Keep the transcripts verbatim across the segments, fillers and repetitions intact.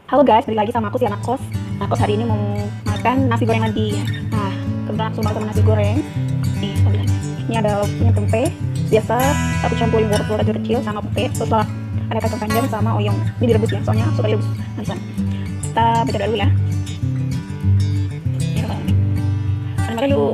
Halo guys, balik lagi sama aku si anak kos. Nah, kos hari ini mau makan nasi goreng lagi. Nah, kebetulan aku makan nasi goreng. Nih, ambil. Ini ada lauknya tempe. Biasa aku campurin wortel kecil-kecil sama pete. Setelah ada kacang panjang sama oyong. Ini direbus ya, soalnya suka direbus. Nah, sana. Kita baca dulu ya. Ya, kita makan dulu.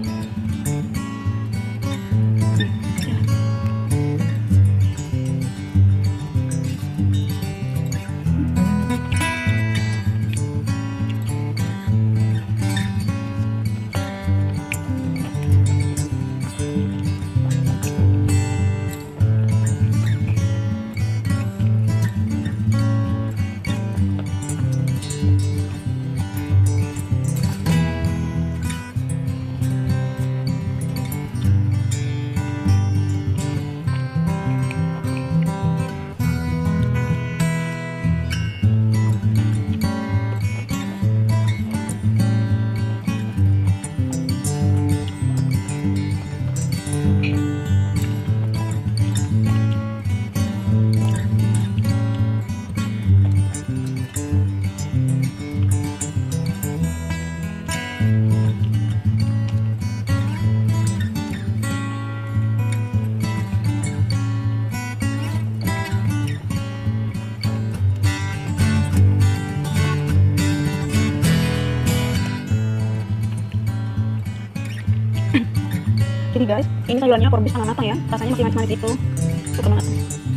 Jadi guys, ini sayurannya aku rebus setengah matang ya. Rasanya masih manis-manis itu. Suka banget.